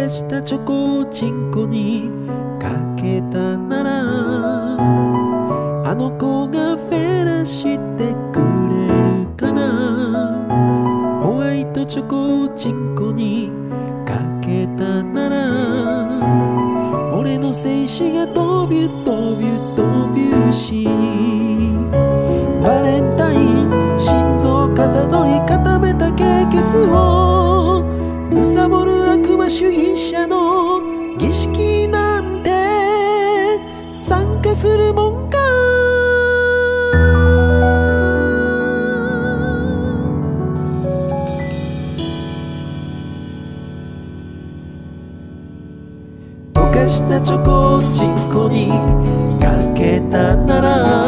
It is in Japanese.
かしたチョコをチンコにかけたなら、あの子がフェラしてくれるかな。ホワイトチョコをチンコにかけたなら、俺の精子が飛びゅ飛びゅ飛びゅし、バレンタイン心臓型取り固めた経血を貪る悪魔主義者の儀式なんて参加するもんか。溶かしたチョコをチンコにかけたなら、